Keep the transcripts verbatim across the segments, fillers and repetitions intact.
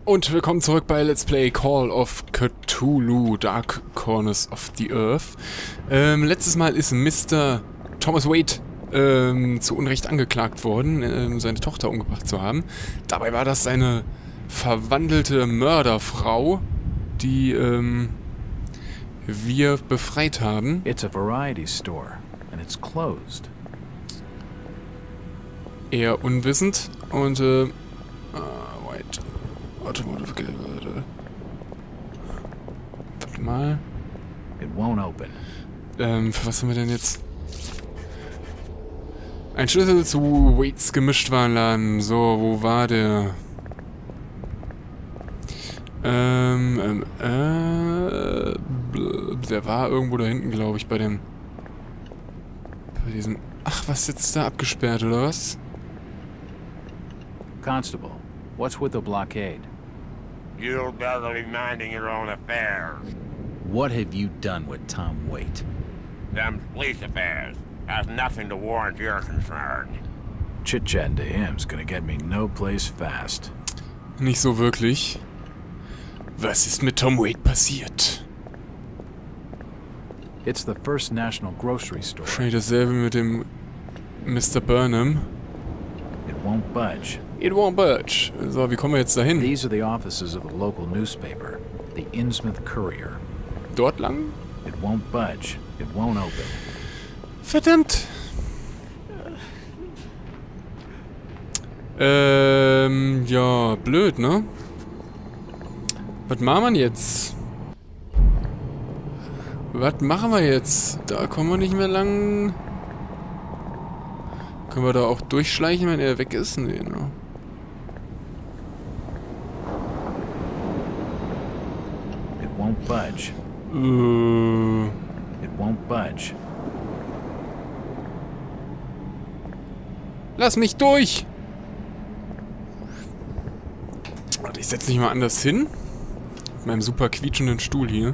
Und willkommen zurück bei Let's Play Call of Cthulhu, Dark Corners of the Earth. Ähm, letztes Mal ist Mister Thomas Wade ähm, zu Unrecht angeklagt worden, ähm, seine Tochter umgebracht zu haben. Dabei war das seine verwandelte Mörderfrau, die ähm, wir befreit haben. It's a variety store and it's closed. Eher unwissend und äh, ah, wait. Automotive, warte. Warte mal. It won't open. Ähm, für was haben wir denn jetzt? Ein Schlüssel zu Wades Gemischtwarenladen. So, wo war der? Ähm, ähm, äh, der war irgendwo da hinten, glaube ich, bei dem, bei diesem, ach, was ist jetzt da abgesperrt, oder was? Constable, what's with the blockade? You'll better be minding your own affairs. What have you done with Tom Waite? Them police affairs has nothing to warrant your concern. Chit-chatting to him's gonna get me no place fast. Nicht so wirklich. Was ist mit Tom Wade passiert? It's the First National Grocery Store. Wahrscheinlich dasselbe mit dem Mister Burnham. It won't budge. It won't budge. So, wie kommen wir jetzt dahin? These are the offices of the local newspaper, the Innsmouth Courier. Dort lang? It won't budge. It won't open. Verdammt. Ähm, ja, blöd, ne? Was machen wir jetzt? Was machen wir jetzt? Da kommen wir nicht mehr lang. Können wir da auch durchschleichen, wenn er weg ist? Nee, ne? It won't budge. Äh, It won't budge. lass mich durch! Warte, ich setze mich mal anders hin. Mit meinem super quietschenden Stuhl hier.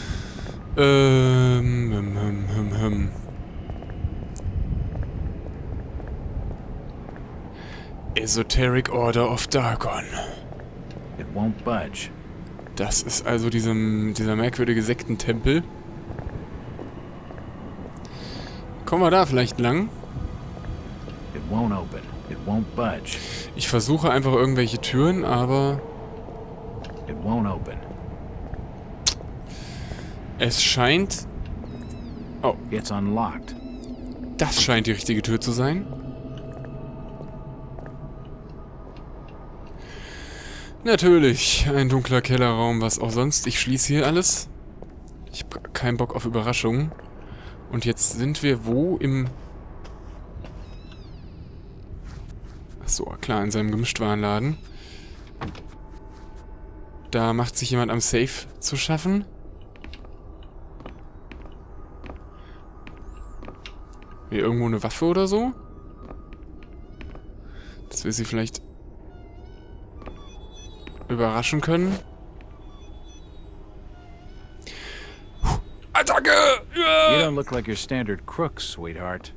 Ähm, hm, hm, hm, hm. Esoteric Order of Dargon. It won't budge. Das ist also diesem, dieser merkwürdige Sektentempel. Kommen wir da vielleicht lang? It won't open. It won't budge. Ich versuche einfach irgendwelche Türen, aber It won't open. es scheint... Oh, It's unlocked. das scheint die richtige Tür zu sein. Natürlich, ein dunkler Kellerraum, was auch sonst. Ich schließe hier alles. Ich habe keinen Bock auf Überraschungen. Und jetzt sind wir wo? Im... Achso, klar, in seinem Gemischtwarenladen. Da macht sich jemand am Safe zu schaffen. Hier irgendwo eine Waffe oder so? Dass wir sie vielleicht überraschen können. Attacke! You Ja! don't look like your standard crook, sweetheart.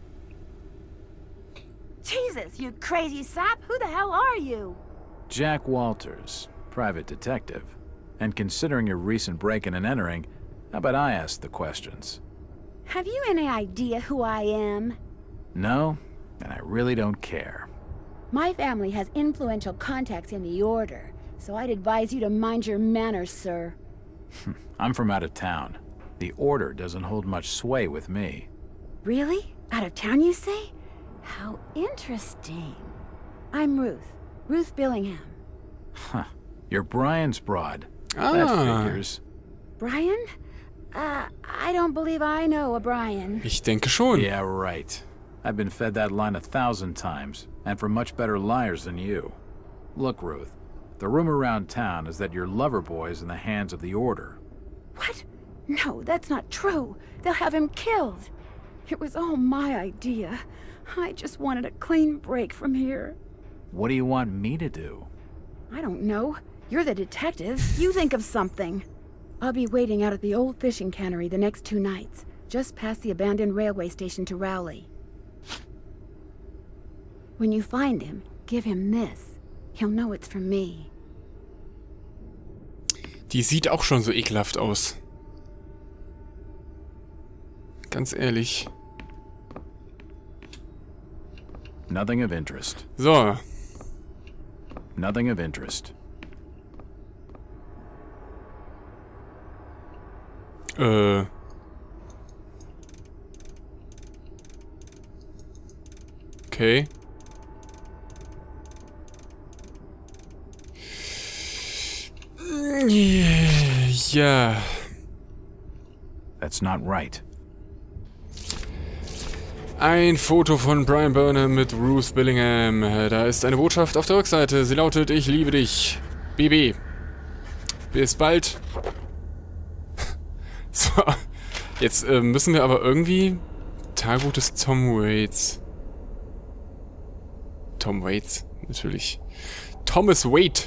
Jesus, you crazy sap! Who the hell are you? Jack Walters, private detective. And considering your recent break-in and entering, how about I ask the questions? Have you any idea who I am? No, and I really don't care. My family has influential contacts in the Order, so I'd advise you to mind your manners, sir. I'm from out of town. The Order doesn't hold much sway with me. Really? Out of town, you say? How interesting. I'm Ruth. Ruth Billingham. Huh. You're Brian's broad. Ah. That figures. Brian? Uh, I don't believe I know a Brian. Ich denke schon. Yeah, right. I've been fed that line a thousand times, and from much better liars than you. Look, Ruth, the rumor around town is that your lover boy's in the hands of the Order. What? No, that's not true. They'll have him killed. It was all my idea. I just wanted a clean break from here. What do you want me to do? I don't know. You're the detective. You think of something. I'll be waiting out at the old fishing cannery the next two nights, just past the abandoned railway station to Rowley. When you find him, give him this. He'll know it's from me. Die sieht auch schon so ekelhaft aus. Ganz ehrlich. Nothing of interest. So. Nothing of interest. Äh. Okay. Ja. That's not right. Ein Foto von Brian Burnham mit Ruth Billingham. Da ist eine Botschaft auf der Rückseite. Sie lautet: Ich liebe dich. B B. Bis bald. So. Jetzt äh, müssen wir aber irgendwie... Tagebuch des Tom Waits. Tom Waits, natürlich. Thomas Wait.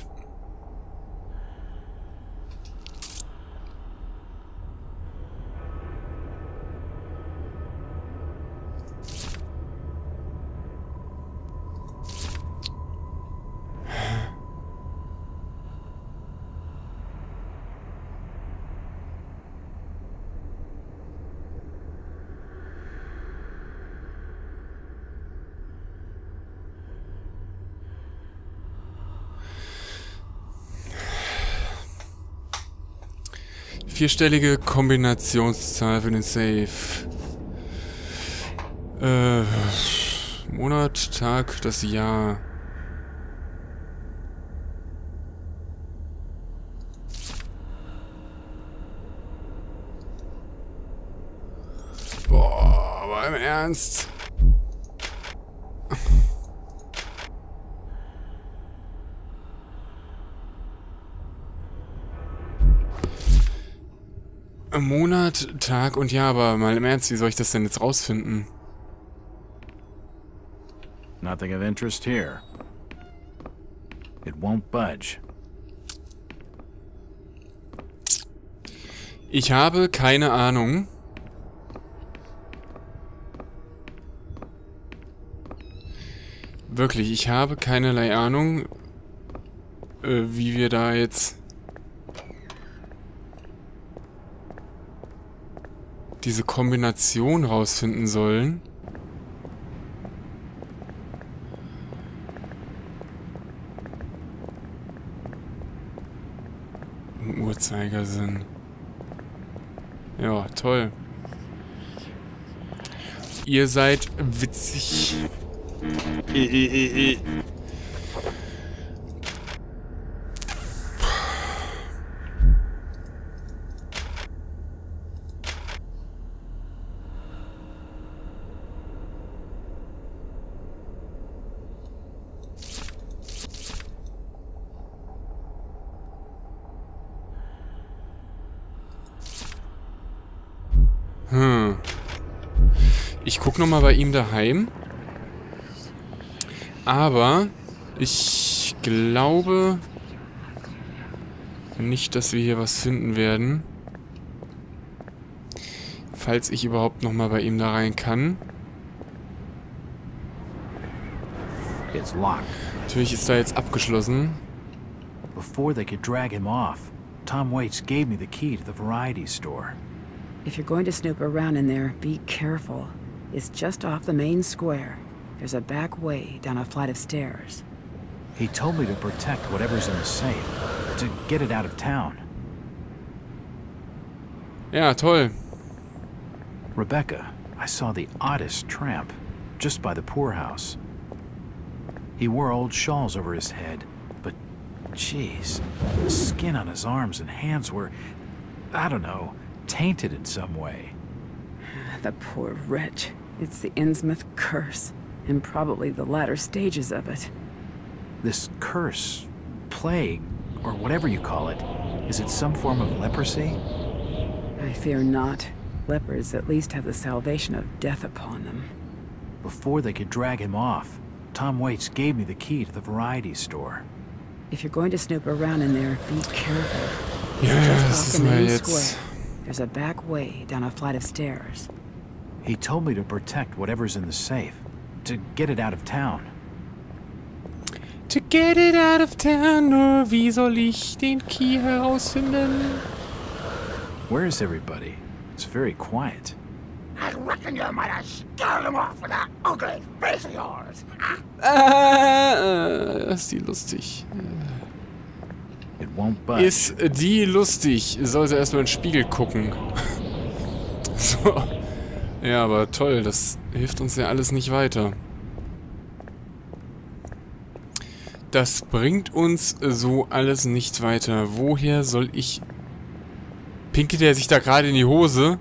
Vierstellige Kombinationszahl für den Safe. Äh, Monat, Tag, das Jahr. Boah, aber im Ernst. Monat, Tag und Jahr, aber mal im Ernst, wie soll ich das denn jetzt rausfinden? Nothing of interest here. It won't budge. Ich habe keine Ahnung. Wirklich, ich habe keinerlei Ahnung, äh, wie wir da jetzt diese Kombination rausfinden sollen. Im Uhrzeigersinn. Ja, toll. Ihr seid witzig. Äh, äh, äh. Hm. Ich guck noch mal bei ihm daheim. Aber ich glaube nicht, dass wir hier was finden werden. Falls ich überhaupt noch mal bei ihm da rein kann. It's locked. Natürlich ist da jetzt abgeschlossen. Before they could drag him off, Tom Waits gave me the key to the variety store. If you're going to snoop around in there, be careful. It's just off the main square. There's a back way down a flight of stairs. He told me to protect whatever's in the safe, to get it out of town. Ja, toll. Rebecca, I saw the oddest tramp, just by the poorhouse. He wore old shawls over his head, but, jeez, the skin on his arms and hands were, I don't know, tainted in some way. The poor wretch. It's the Innsmouth curse, and probably the latter stages of it. This curse, plague, or whatever you call it, is it some form of leprosy? I fear not. Lepers at least have the salvation of death upon them. Before they could drag him off, Tom Waits gave me the key to the variety store. If you're going to snoop around in there, be careful. Ja, Just das off ist the mal main jetzt... square. There's a back way down a flight of stairs. He told me to protect whatever's in the safe, to get it out of town. To get it out of town, nur wie soll ich den Key herausfinden? Where is everybody? It's very quiet. I reckon you might have scared them off with that ugly face of yours. Ah, ist die lustig. It won't budge. Ist die lustig. Sollte erstmal in den Spiegel gucken. So. Ja, aber toll, das hilft uns ja alles nicht weiter. Das bringt uns so alles nicht weiter. Woher soll ich... Pinkelt er sich da gerade in die Hose?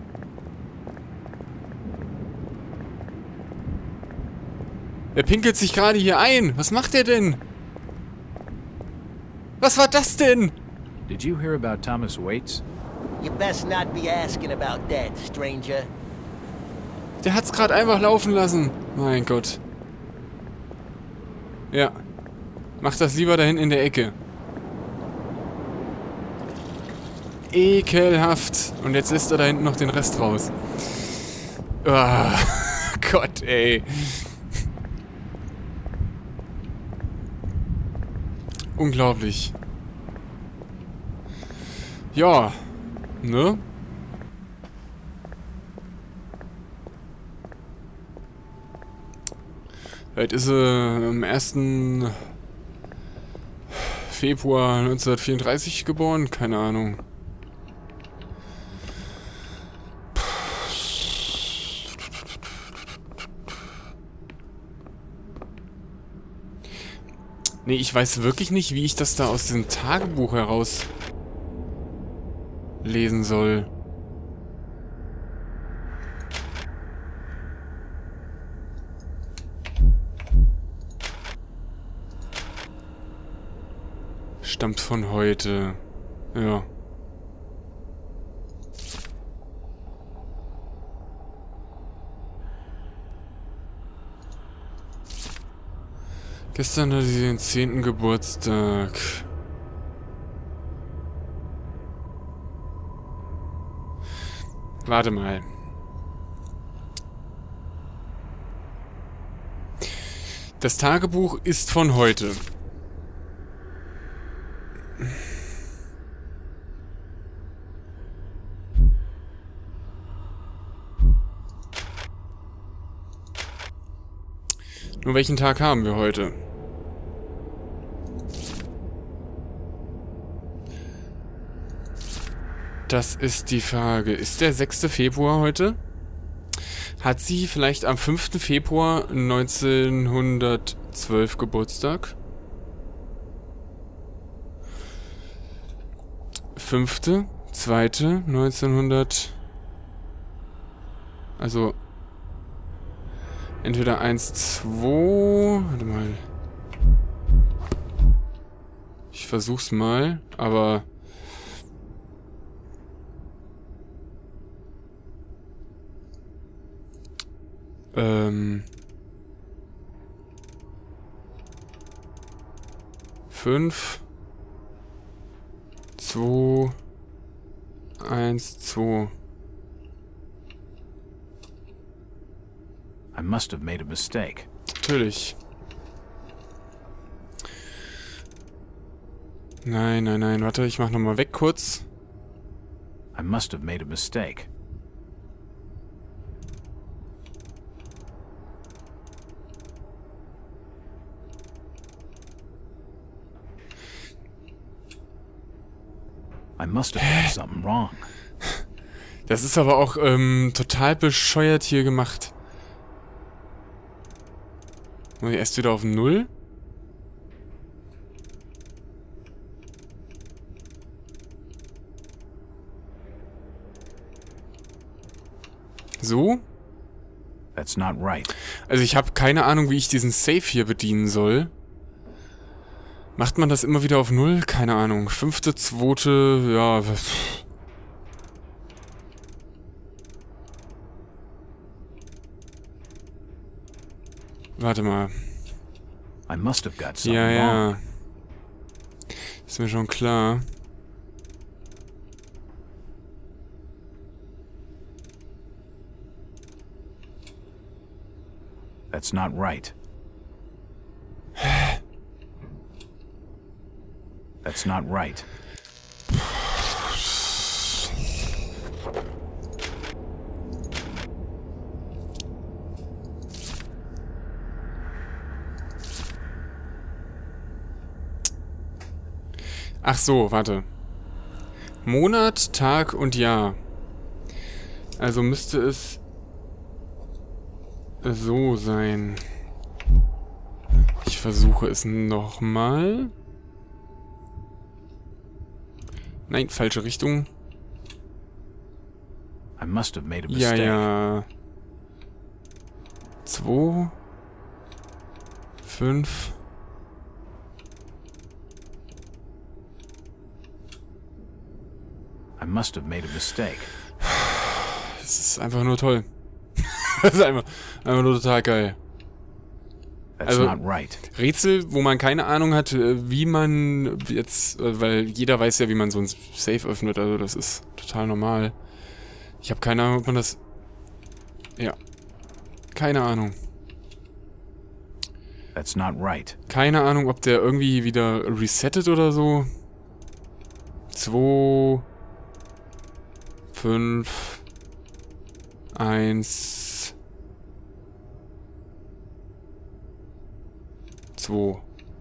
Er pinkelt sich gerade hier ein. Was macht er denn? Was war das denn? Did you hear about Thomas Waits? You best not be asking about that, stranger. Der hat's gerade einfach laufen lassen. Mein Gott. Ja. Mach das lieber dahin in der Ecke. Ekelhaft. Und jetzt lässt er da hinten noch den Rest raus. Oh, Gott, ey. Unglaublich. Ja. Ne? Heute ist er am ersten Februar neunzehnhundertvierunddreißig geboren. Keine Ahnung. Nee, ich weiß wirklich nicht, wie ich das da aus dem Tagebuch heraus lesen soll. Stammt von heute. Ja. Gestern hatte sie den zehnten Geburtstag. Warte mal. Das Tagebuch ist von heute. Nur welchen Tag haben wir heute? Das ist die Frage. Ist der sechste Februar heute? Hat sie vielleicht am fünften Februar neunzehnhundertzwölf Geburtstag? fünfte, zweite, neunzehnhundert... Also... Entweder eins, zwei... Warte mal. Ich versuch's mal, aber... Ähm... fünf... zwei... eins, zwei... I must have made a mistake. Natürlich. Nein, nein, nein. Warte, ich mach nochmal weg kurz. I must have made a mistake. I must have done something wrong. Das ist aber auch ähm, total bescheuert hier gemacht. Muss ich erst wieder auf Null? So? That's not right. Also ich habe keine Ahnung, wie ich diesen Save hier bedienen soll. Macht man das immer wieder auf Null? Keine Ahnung. Fünfte, zweite, ja... Warte mal. I must have got something Ja, wrong. ja. Ist mir schon klar. That's not right. That's not right. Ach so, warte. Monat, Tag und Jahr. Also müsste es so sein. Ich versuche es nochmal. Nein, falsche Richtung. I must have made a Ja, mistake. ja. Zwei. Fünf. I must have made a mistake. Das ist einfach nur toll. Das ist einfach, einfach nur total geil. That's Also, not right. Rätsel, wo man keine Ahnung hat, äh, wie man jetzt, äh, weil jeder weiß ja, wie man so ein Safe öffnet, also das ist total normal. Ich habe keine Ahnung, ob man das... Ja. Keine Ahnung. That's not right. Keine Ahnung, ob der irgendwie wieder resettet oder so. Zwei... Fünf... Eins... Zwei...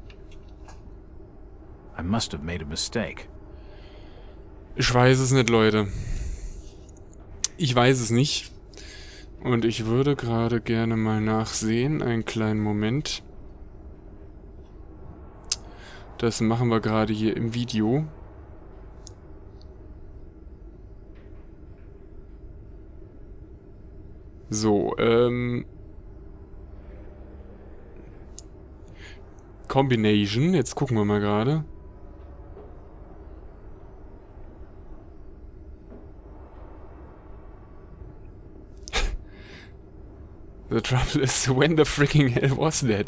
I must have made a mistake. Ich weiß es nicht, Leute. Ich weiß es nicht. Und ich würde gerade gerne mal nachsehen. Einen kleinen Moment. Das machen wir gerade hier im Video. So, ähm... Combination. Jetzt gucken wir mal gerade. The trouble is, when the freaking hell was that?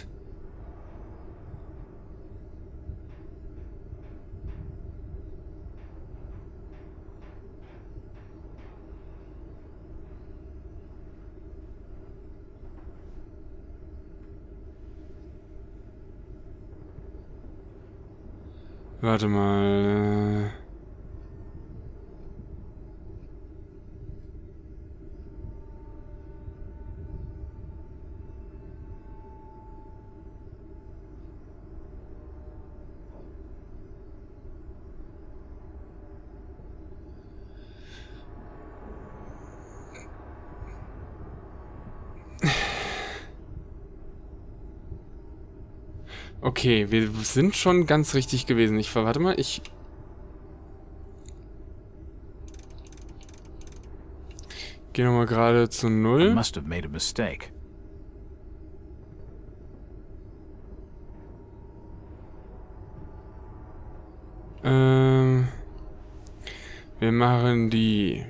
Warte mal. Okay, wir sind schon ganz richtig gewesen. Ich warte mal, ich... Gehe nochmal gerade zu I null. must have made a mistake. Ähm... Wir machen die...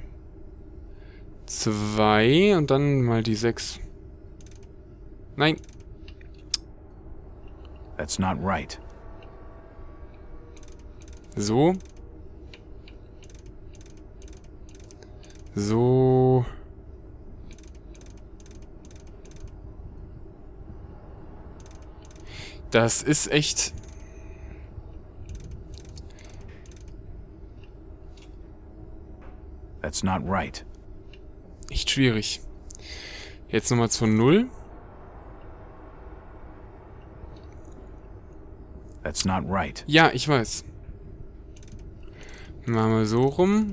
zwei und dann mal die sechs. Nein. That's not right. So. So. Das ist echt... That's not right. echt schwierig. Jetzt nochmal zur null. That's not right. Ja, ich weiß. Machen wir so rum.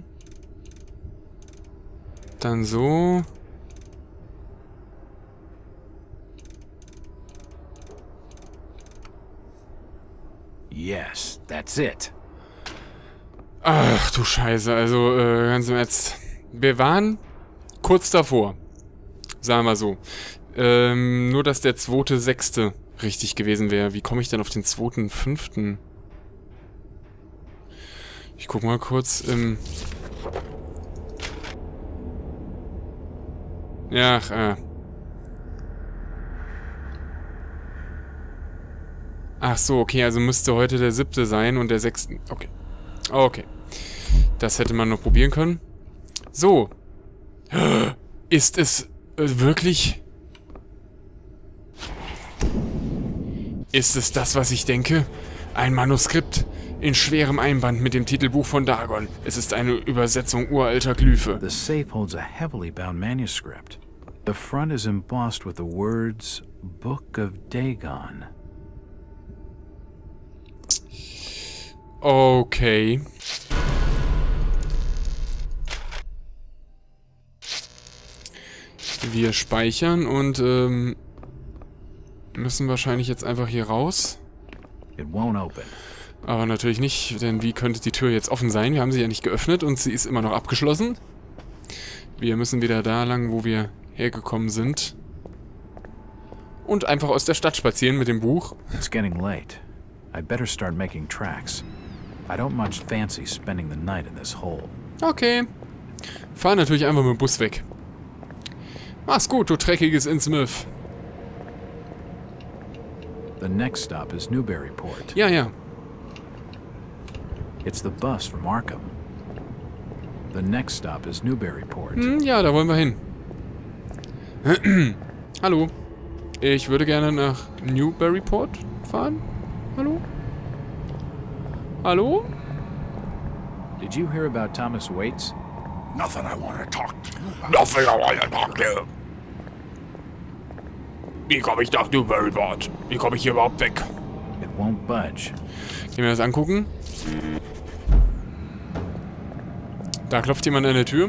Dann so. Yes, that's it. Ach du Scheiße, also äh, ganz im Ernst. Wir waren kurz davor. Sagen wir so. Ähm, nur, dass der zweite Sechste richtig gewesen wäre. Wie komme ich denn auf den zweiten Fünften? Ich guck mal kurz im... Ja, ach, äh. Ach so, okay, also müsste heute der siebte sein und der sechste... Okay. Okay. Das hätte man noch probieren können. So. Ist es äh, wirklich... Ist es das, was ich denke? Ein Manuskript. In schwerem Einband mit dem Titelbuch von Dagon. Es ist eine Übersetzung uralter Glyphe. The safe holds a heavily bound manuscript. The front is embossed with the words Book of Dagon. Okay. Wir speichern und ähm, müssen wahrscheinlich jetzt einfach hier raus. It won't open. Aber natürlich nicht, denn wie könnte die Tür jetzt offen sein? Wir haben sie ja nicht geöffnet und sie ist immer noch abgeschlossen. Wir müssen wieder da lang, wo wir hergekommen sind. Und einfach aus der Stadt spazieren mit dem Buch. It's getting late. I better start making tracks. I don't much fancy spending the night in this hole. Okay. Fahr natürlich einfach mit dem Bus weg. Mach's gut, du dreckiges Innsmouth. The next stop is Newburyport. Ja, ja. It's the bus from Arkham. The next stop is Newburyport. Hm, ja, da wollen wir hin. Hallo. Ich würde gerne nach Newburyport fahren. Hallo? Hallo? Did you hear about Thomas Waits? Nothing I want to talk to you about. Nothing I want to talk to you. Wie komme ich nach Newburyport? Wie komme ich hier überhaupt weg? It won't budge. Gehen wir das angucken. Da klopft jemand an der Tür.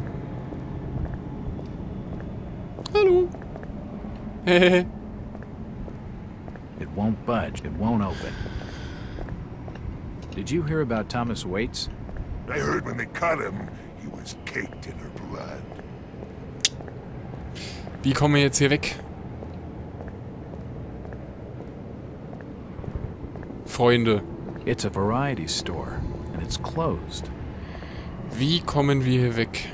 Hallo. Hehehe. It won't budge. It won't open. Did you hear about Thomas Waits? I heard when they cut him, he was caked in her blood. Wie kommen wir jetzt hier weg? Freunde. It's a variety store, and it's closed. Wie kommen wir hier weg?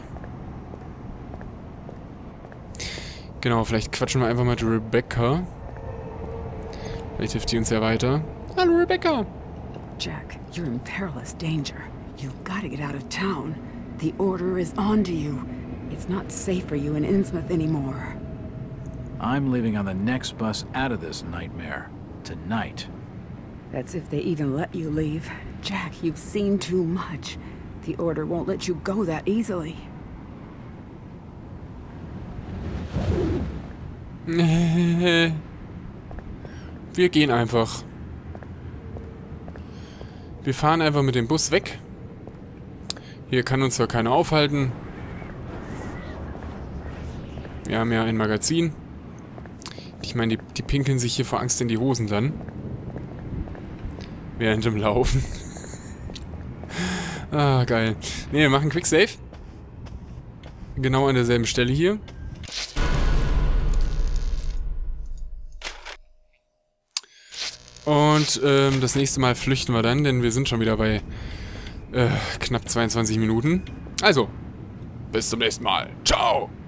Genau, vielleicht quatschen wir einfach mal mit Rebecca. Vielleicht hilft die uns ja weiter. Hallo, Rebecca! Jack, you're in perilous danger. You've got to get out of town. The order is on to you. It's not safe for you in Innsmouth anymore. I'm leaving on the next bus out of this nightmare. Tonight. That's if they even let you leave. Jack, you've seen too much. The order won't let you go that easily. Wir gehen einfach. Wir fahren einfach mit dem Bus weg. Hier kann uns zwar keiner aufhalten. Wir haben ja ein Magazin. Ich meine, die, die pinkeln sich hier vor Angst in die Hosen dann. Während dem Laufen. Ah, geil. Ne, wir machen Quick Save. Genau an derselben Stelle hier. Und ähm, das nächste Mal flüchten wir dann, denn wir sind schon wieder bei äh, knapp zweiundzwanzig Minuten. Also, bis zum nächsten Mal. Ciao.